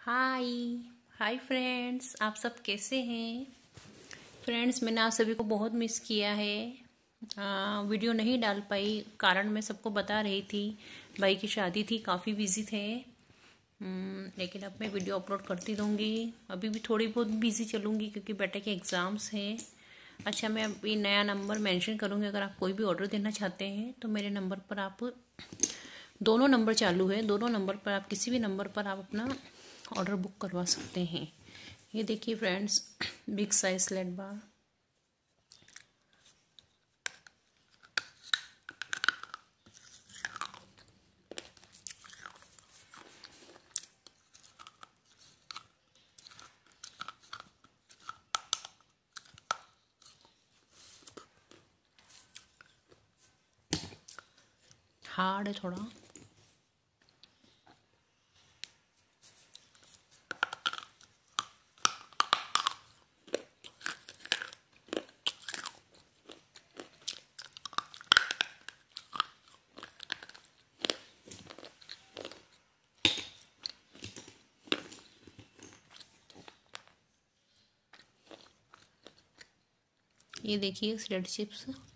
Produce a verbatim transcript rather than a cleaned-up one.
हाय hi friends, आप सब कैसे हैं। फ्रेंड्स, मैंने आप सभी को बहुत मिस किया है। आ, वीडियो नहीं डाल पाई, कारण मैं सबको बता रही थी। भाई की शादी थी, काफ़ी बिजी थे। हम्म, लेकिन अब मैं वीडियो अपलोड करती रहूँगी। अभी भी थोड़ी बहुत बिजी चलूँगी क्योंकि बेटे के एग्ज़ाम्स हैं। अच्छा, मैं अभी नया नंबर मेंशन करूँगी। अगर आप कोई भी ऑर्डर देना चाहते हैं तो मेरे नंबर पर आप, दोनों नंबर चालू है, दोनों नंबर पर आप किसी भी नंबर पर आप अपना ऑर्डर बुक करवा सकते हैं। ये देखिए friends, big size slate bar. Hard है थोड़ा। ये देखिए स्लेट चिप्स।